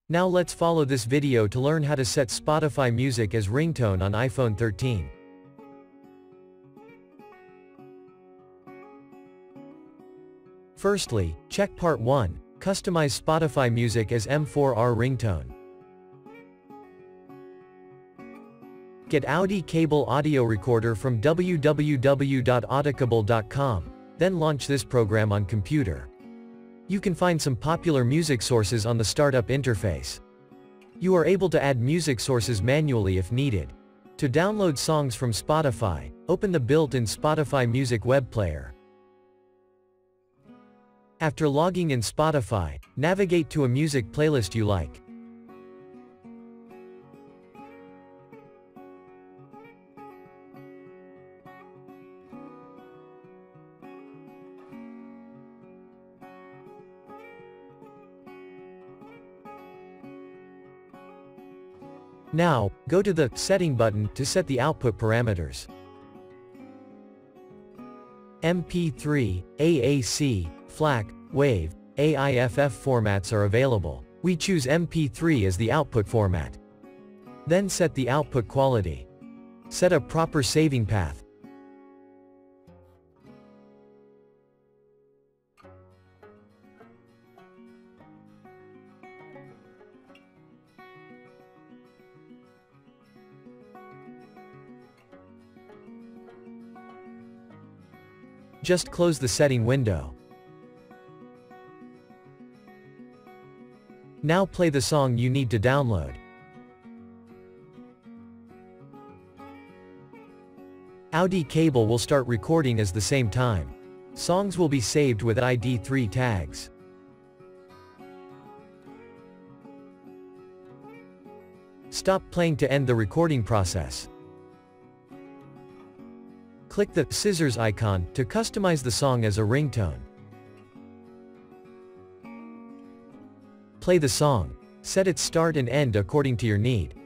Now let's follow this video to learn how to set Spotify Music as ringtone on iPhone 13. Firstly, check Part 1, Customize Spotify Music as M4R ringtone. Get AudiCable Audio Recorder from www.audicable.com, then launch this program on computer. You can find some popular music sources on the startup interface. You are able to add music sources manually if needed. To download songs from Spotify, open the built-in Spotify Music web player. After logging in Spotify, navigate to a music playlist you like. Now, go to the Setting button to set the output parameters. MP3, AAC, FLAC, WAV, AIFF formats are available. We choose MP3 as the output format. Then set the output quality. Set a proper saving path. Just close the setting window. Now play the song you need to download. AudiCable will start recording at the same time. Songs will be saved with ID3 tags. Stop playing to end the recording process. Click the scissors icon to customize the song as a ringtone. Play the song. Set its start and end according to your need.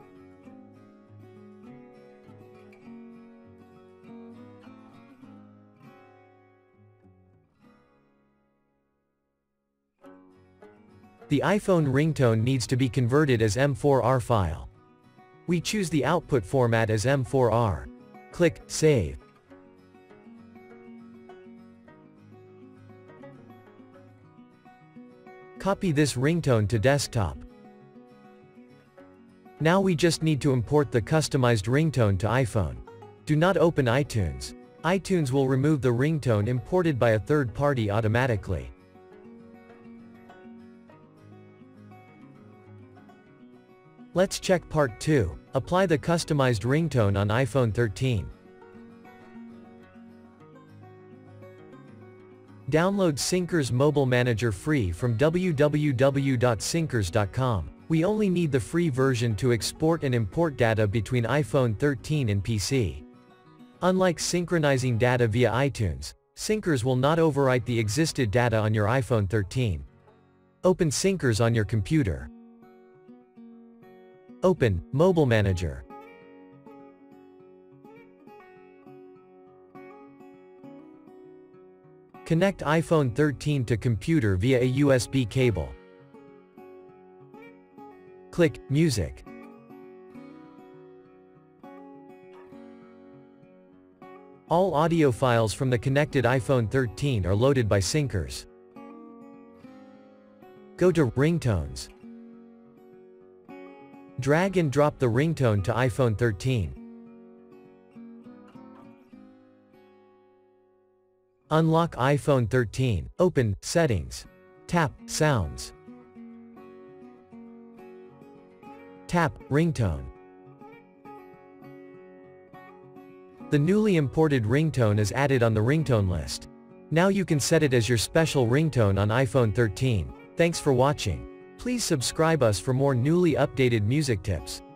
The iPhone ringtone needs to be converted as M4R file. We choose the output format as M4R. Click Save. Copy this ringtone to desktop. Now we just need to import the customized ringtone to iPhone. Do not open iTunes. iTunes will remove the ringtone imported by a third party automatically. Let's check Part 2, Apply the customized ringtone on iPhone 13. Download Syncios Mobile Manager free from www.syncios.com. We only need the free version to export and import data between iPhone 13 and PC. Unlike synchronizing data via iTunes, Syncios will not overwrite the existed data on your iPhone 13. Open Syncios on your computer. Open Mobile Manager. Connect iPhone 13 to computer via a USB cable. Click Music. All audio files from the connected iPhone 13 are loaded by Syncios. Go to Ringtones. Drag and drop the ringtone to iPhone 13. Unlock iPhone 13, open Settings. Tap Sounds. Tap Ringtone. The newly imported ringtone is added on the ringtone list. Now you can set it as your special ringtone on iPhone 13. Thanks for watching. Please subscribe us for more newly updated music tips.